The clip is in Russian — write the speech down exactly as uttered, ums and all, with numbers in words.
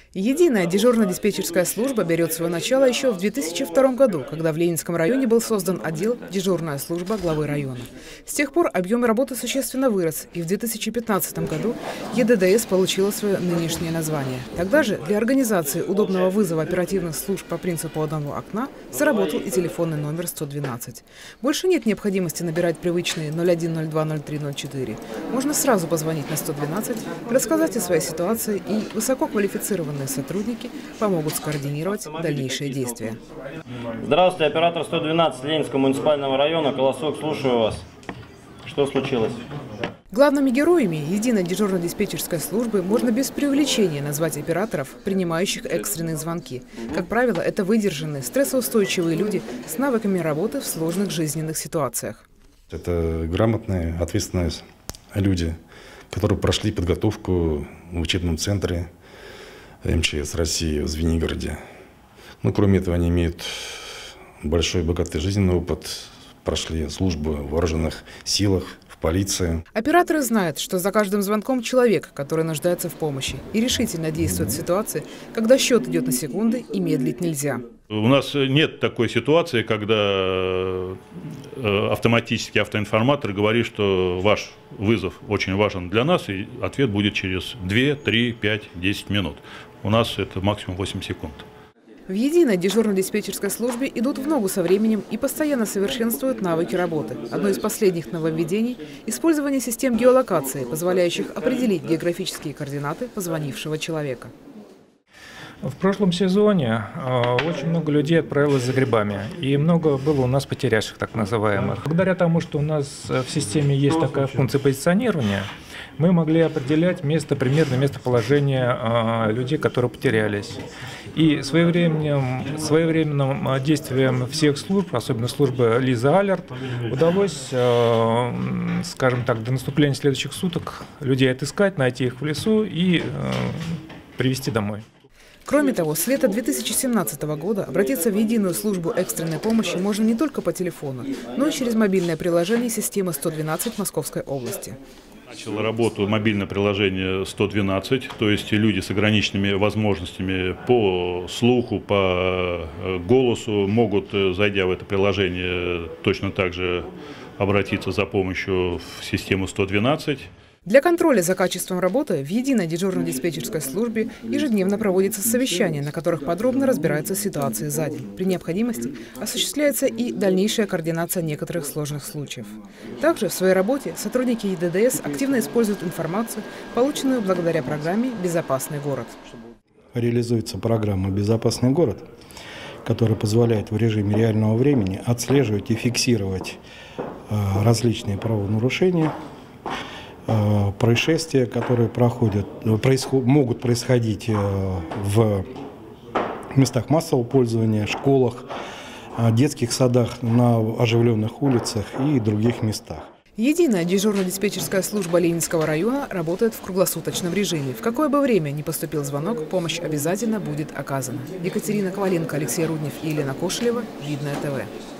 Единая дежурно-диспетчерская служба берет свое начало еще в две тысячи втором году, когда в Ленинском районе был создан отдел «Дежурная служба главы района». С тех пор объем работы существенно вырос, и в две тысячи пятнадцатом году Е Д Д С получила свое нынешнее название. Тогда же для организации удобного вызова оперативных служб по принципу одного окна заработал и телефонный номер сто двенадцать. Больше нет необходимости набирать привычные ноль один ноль два ноль три ноль четыре. Можно сразу позвонить на сто двенадцать, рассказать о своей ситуации, и высококвалифицированные сотрудники помогут скоординировать дальнейшие действия. Здравствуйте, оператор сто двенадцать Ленинского муниципального района, Колосок, слушаю вас. Что случилось? Главными героями единой дежурно-диспетчерской службы можно без преувеличения назвать операторов, принимающих экстренные звонки. Как правило, это выдержанные, стрессоустойчивые люди с навыками работы в сложных жизненных ситуациях. Это грамотные, ответственные люди, которые прошли подготовку в учебном центре Эм Че Эс России в Звенигороде. Ну, кроме этого, они имеют большой богатый жизненный опыт, прошли службу в вооруженных силах, в полиции. Операторы знают, что за каждым звонком человек, который нуждается в помощи, и решительно действует в ситуации, когда счет идет на секунды и медлить нельзя. У нас нет такой ситуации, когда автоматически автоинформатор говорит, что ваш вызов очень важен для нас, и ответ будет через две, три, пять, десять минут. У нас это максимум восемь секунд. В единой дежурно-диспетчерской службе идут в ногу со временем и постоянно совершенствуют навыки работы. Одно из последних нововведений – использование систем геолокации, позволяющих определить географические координаты позвонившего человека. В прошлом сезоне э, очень много людей отправилось за грибами, и много было у нас потерявших, так называемых. Благодаря тому, что у нас в системе есть такая функция позиционирования, мы могли определять место, примерное местоположение э, людей, которые потерялись. И своевременным, своевременным действием всех служб, особенно службы Лиза Алерт, удалось, э, скажем так, до наступления следующих суток людей отыскать, найти их в лесу и э, привезти домой. Кроме того, с лета две тысячи семнадцатого года обратиться в единую службу экстренной помощи можно не только по телефону, но и через мобильное приложение системы сто двенадцать Московской области. Начало работу мобильное приложение сто двенадцать, то есть люди с ограниченными возможностями по слуху, по голосу могут, зайдя в это приложение, точно так же обратиться за помощью в систему сто двенадцать. Для контроля за качеством работы в единой дежурно-диспетчерской службе ежедневно проводятся совещания, на которых подробно разбираются ситуации за день. При необходимости осуществляется и дальнейшая координация некоторых сложных случаев. Также в своей работе сотрудники Е Д Д С активно используют информацию, полученную благодаря программе «Безопасный город». Реализуется программа «Безопасный город», которая позволяет в режиме реального времени отслеживать и фиксировать различные правонарушения, происшествия, которые проходят, происход, могут происходить в местах массового пользования, школах, детских садах, на оживленных улицах и других местах. Единая дежурно-диспетчерская служба Ленинского района работает в круглосуточном режиме. В какое бы время ни поступил звонок, помощь обязательно будет оказана. Екатерина Коваленко, Алексей Руднев и Елена Кошелева. Видное ТВ.